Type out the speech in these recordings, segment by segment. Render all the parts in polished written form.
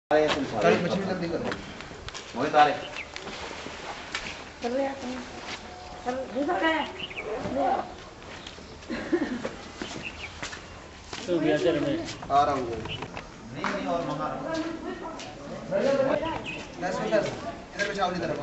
जल्दी कर दो मोहित आ रहे चल रहे हैं चल दूसरा गया तो बेहतर में आ रहा हूँ नहीं और मंगा रहा हूँ 10 मिनट इधर पे चावल इधर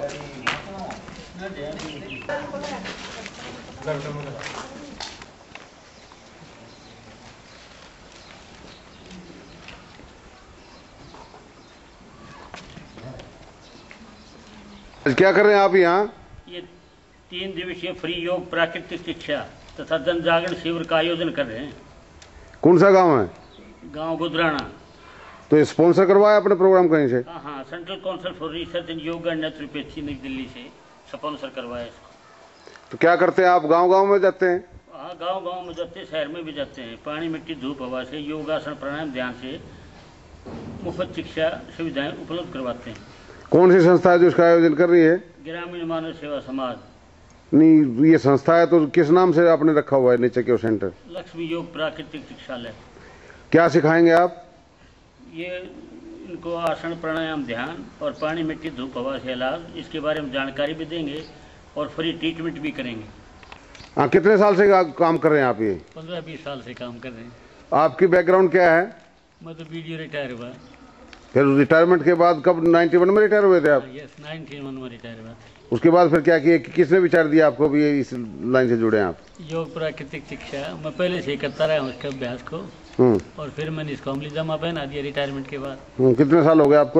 क्या कर रहे हैं आप यहाँ? ये 3 दिवसीय फ्री योग प्राकृतिक शिक्षा तथा जन जागरण शिविर का आयोजन कर रहे हैं। कौन सा गांव है? गांव गुजराना। तो स्पॉन्सर करवाया अपने प्रोग्राम कहीं से? हाँ, central council for research in yoga and naturopathy New Delhi से स्पॉन्सर करवाया इसको। तो क्या करते हैं आप? गांव-गांव में जाते हैं? हाँ, गांव-गांव में जाते हैं, शहर में भी जाते हैं। पानी, मिट्टी, धूप, हवा से योगासन, प्राणायाम, ध्यान से मुफ्त शिक्षा सुविधाएं उपलब्ध करवाते हैं। कौन सी संस्था है जो इसका आयोजन कर रही है? ग्रामीण मानव सेवा समाज। नहीं, ये संस्था है तो किस नाम से आपने रखा हुआ है नीचे क्यों सेंटर? लक्ष्मी योग प्राकृतिक शिक्षालय। क्या सिखाएंगे आप? ये इनको आसन, प्राणायाम, ध्यान और पानी, मिट्टी, धूप, हवा से इलाज, इसके बारे में जानकारी भी देंगे और फ्री ट्रीटमेंट भी करेंगे। हाँ, कितने साल से काम कर रहे हैं आप ये? 15-20 साल से काम कर रहे हैं। आपकी बैकग्राउंड क्या है? मैं तो बीडीओ रिटायर हुआ। फिर रिटायरमेंट के बाद कब 91 में रिटायर हुए थे आप? यस, 91 में रिटायर हुआ। उसके बाद फिर क्या किए? किसने विचार दिया आपको भी इस लाइन से जुड़े हैं आप? योग प्राकृतिक शिक्षा मैं पहले से ही करता रहा हूँ इसके अभ्यास को, और फिर मैंने इसको अमली जमा पहना दिया रिटायरमेंट के बाद। कितने साल हो गए आपको?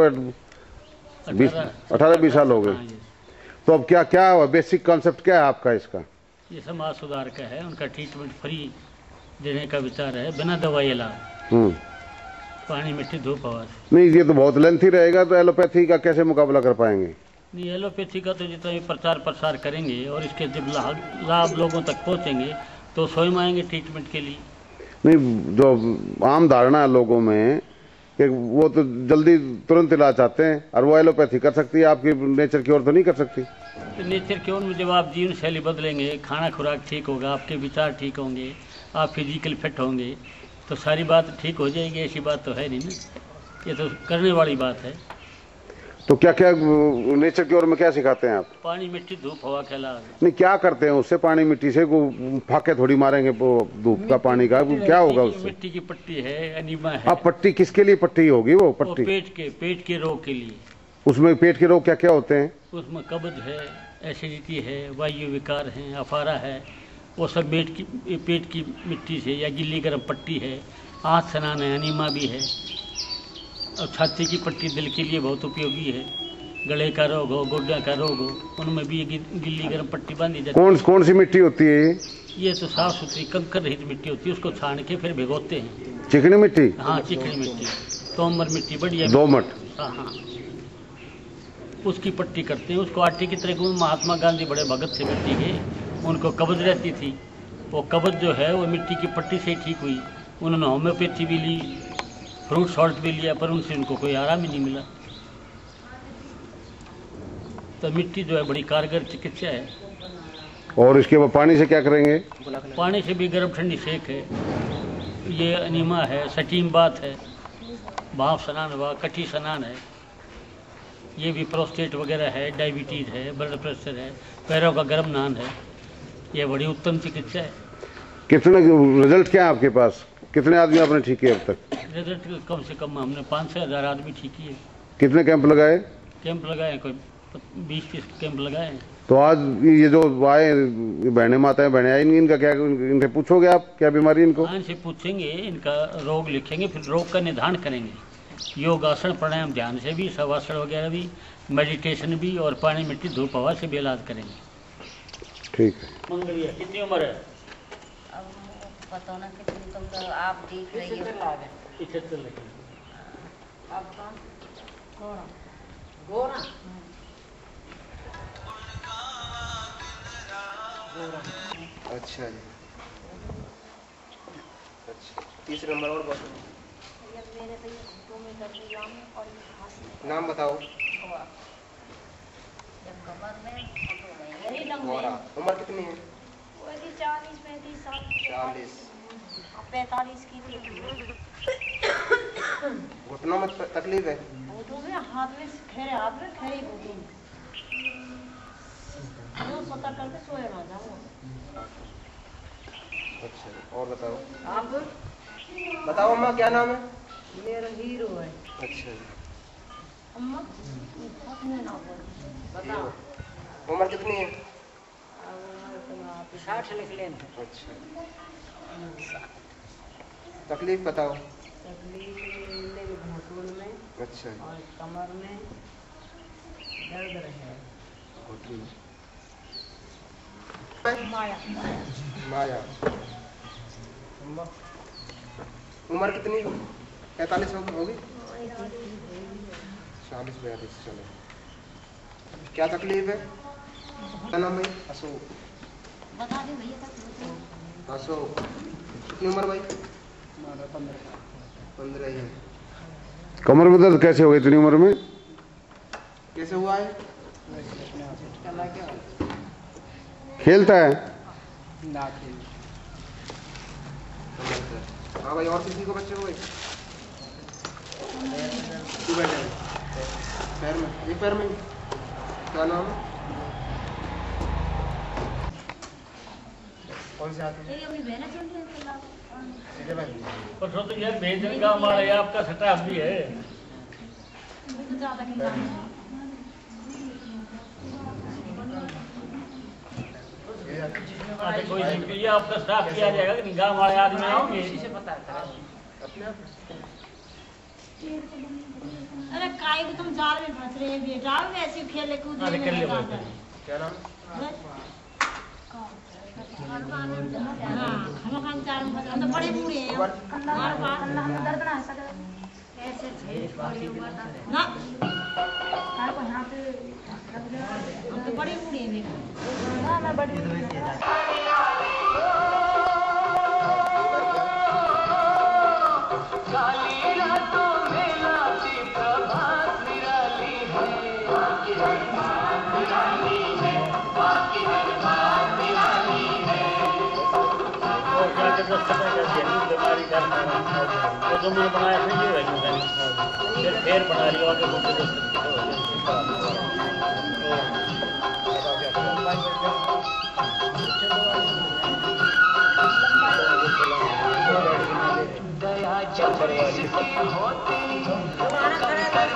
18-20 साल हो गए। हाँ, तो अब क्या क्या हुआ? बेसिक कॉन्सेप्ट क्या है आपका इसका? ये समाज सुधार का है, उनका ट्रीटमेंट फ्री देने का विचार है, बिना दवाई इलाज, पानी, मिट्टी, धूप, हवा से। नहीं, ये तो बहुत लेंथी रहेगा, तो एलोपैथी का कैसे मुकाबला कर पाएंगे? नहीं, एलोपैथी का तो जितना भी प्रचार प्रसार करेंगे और इसके जब लाभ लोगों तक पहुंचेंगे तो स्वयं आएंगे ट्रीटमेंट के लिए। नहीं, जो आम धारणा है लोगों में कि वो तो जल्दी तुरंत इलाज चाहते हैं और वो एलोपैथी कर सकती है, आपकी नेचर की ओर तो नहीं कर सकती। तो नेचर की ओर में जब आप जीवन शैली बदलेंगे, खाना खुराक ठीक होगा, आपके विचार ठीक होंगे, आप फिजिकल फिट होंगे तो सारी बात ठीक हो जाएगी। ऐसी बात तो है नहीं ना, ये तो करने वाली बात है। तो क्या क्या नेचर की ओर में क्या सिखाते हैं आप? पानी, मिट्टी, धूप, हवा के इलाज। नहीं, क्या करते हैं उससे? पानी मिट्टी से फाके थोड़ी मारेंगे धूप का पानी का, क्या होगा उससे? मिट्टी की पट्टी है, अनीमा है। अब पट्टी किसके लिए पट्टी होगी? वो पट्टी पेट के रोग के लिए। उसमें पेट के रोग क्या क्या होते हैं? उसमें कब्ज है, एसिडिटी है, वायु विकार है, अफारा है, वो सब पेट की मिट्टी से या गिल्ली गर्म पट्टी है। आँख स्नान है, अनीमा भी है। और छाती की पट्टी दिल के लिए बहुत उपयोगी है। गले का रोग हो, गुर्दे का रोग हो, उनमें भी गिल्ली गर्म पट्टी बांधी जाती है। कौन सी मिट्टी होती है ये तो साफ सुथरी कंकर रहित मिट्टी होती है, उसको छान के फिर भिगोते हैं। चिकनी मिट्टी? हाँ, चिकनी मिट्टी, तोमर मिट्टी, बढ़िया दोमट। हाँ, उसकी पट्टी करते हैं। उसको आटे की तरह महात्मा गांधी बड़े भगत थे मिट्टी के, उनको कब्ज रहती थी, वो कब्ज जो है वो मिट्टी की पट्टी से ही ठीक हुई। उन्होंने होम्योपैथी भी ली, फ्रूट सॉल्ट भी लिया, पर उनसे उनको कोई आराम ही नहीं मिला। तो मिट्टी जो है बड़ी कारगर चिकित्सा है। और इसके बाद पानी से क्या करेंगे? पानी से भी गर्म ठंडी सेक है, ये अनीमा है, सटीम बात है, भाप स्नान हुआ, कटी स्नान है, ये भी प्रोस्टेट वगैरह है, डायबिटीज़ है, ब्लड प्रेशर है, पैरों का गर्म नान है। ये बड़ी उत्तम चिकित्सा है। कितने रिजल्ट क्या है आपके पास? कितने आदमी आपने ठीक किए अब तक? रिजल्ट कम से कम हमने 5 से 1000 आदमी ठीक किए। कितने कैंप लगाए? कैंप लगाए, कोई 20-30 कैंप लगाए हैं। तो आज ये जो आए बहने माताएं बहने आई, इनका क्या, इनसे पूछोगे आप क्या बीमारी इनको? हाँ, इनसे पूछेंगे, इनका रोग लिखेंगे, फिर रोग का निदान करेंगे। योगासन, प्राणायाम, ध्यान से भी, शवासन वगैरह भी, मेडिटेशन भी, और पानी, मिट्टी, धूप, हवा से भी इलाज करेंगे। ठीक है। मंगलिया कितनी उम्र है? अब पता ना कितनी, तुम तो आप देख रही हो। 75 लगे। आपका गोरा अच्छा जी। अच्छा, तीसरे नंबर और बात मेरे तो ये घुटनों में दर्द हुआ है और ये खांसी। नाम बताओ। जब कमर में यही लंबे गोरा। उम्र कितनी है? वो यदि 40-35 साल 40। 45 की थी। घुटनों में तकलीफ है? बहुत हाथ में खैरी होती जो सोता करके सोए ना जाऊँ। अच्छा और बताओ आप बताओ अम्मा क्या नाम है? मेरा हीरो है। अच्छा जी। अम्मा अपने नाम बताओ। उम्र कितनी है? 60 लिख लेना। अच्छा तकलीफ बताओ। तकलीफ घुटन में अच्छा और कमर में दर्द रहे। घुटन माया माया। अम्मा उम्र कितनी? 45 होगी? 40-42 चलो। क्या तकलीफ है? क्या नाम भाई? अशोक। बता दे भैया तक अशोक कितनी उम्र भाई? 15 ही है। कमर में दर्द कैसे हो गई इतनी उम्र में? कैसे हुआ है? खेलता है? हाँ भाई और किसी को बच्चे हो भाई? तू बैठे पैर में एक पैर में क्या नाम है? कौन से हाथ में? अपनी बहना चल रही है भाई पर तो यार भेजन गाँव वाले आपका स्टाफ भी है। ज्यादा की काम है। अरे कोई दिक्कत ये आपका स्टाफ किया जाएगा कि गाँव वाले आदमी आएंगे। अरे काय को तुम जाल में फंस रहे हैं बेटा वैसे खेले कूदे अरे कर ले भाई। क्या नाम? हाँ हम खान चार में फंस तो बड़े बूढ़े हैं हमारे पास दर्द ना ऐसे ना को यहाँ पे हम तो बड़े बूढ़े हैं हाँ मैं बड़ी बीमारी का वो जो मैंने बनाया था ये फिर बना रही हो आगे